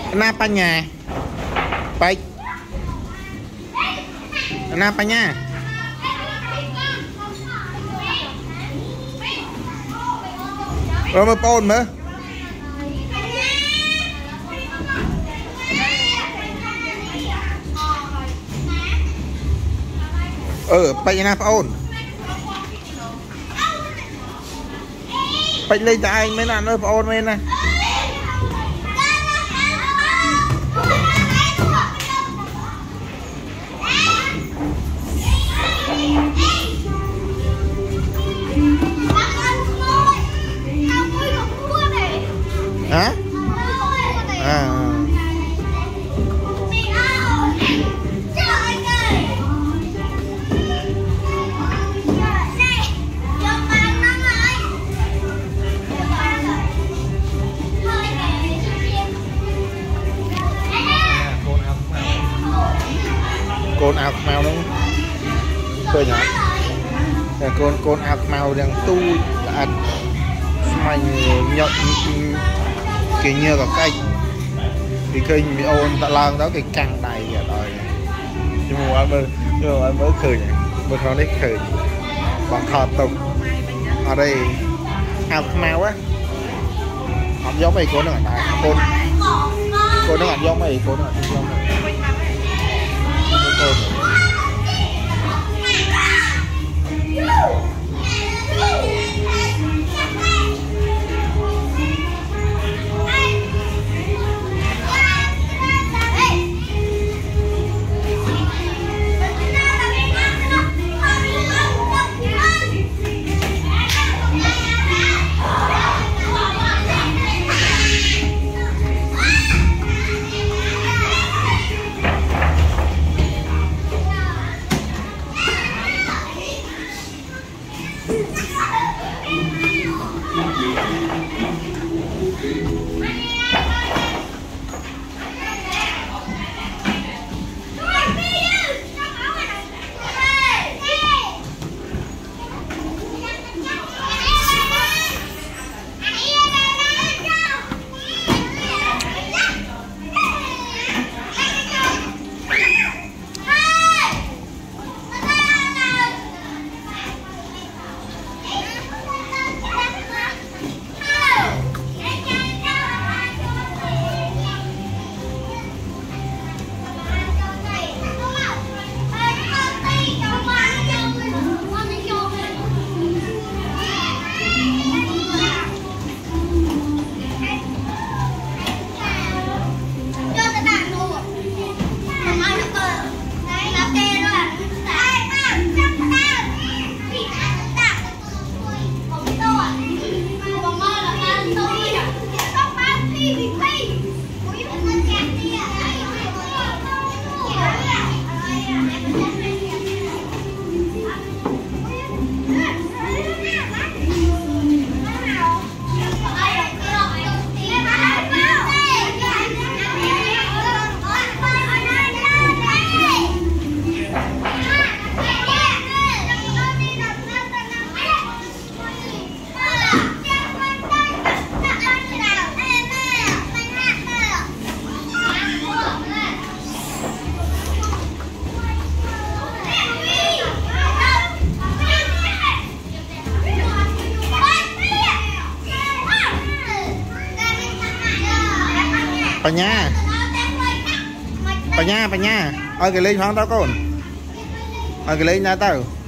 na pa nhà bay na pa nhà rồi mà pôn nữa bay na pôn bay lên tại anh mấy nạn ơi pôn mấy nè hả con áo màu đúng cười nhỏ con áo màu đang tu ăn mình nhậu cái nhựa có cây thì khi bị ôn ta lang đó cái căng đầy rồi nhưng mà anh mới khởi mới không đấy khởi còn thọt tục ở đây áo màu á không giống mày cô nữa tại cô nó giống mày cô nó giống mày bà nha ơi cái lên hoang tao con ơi cái lên nha tao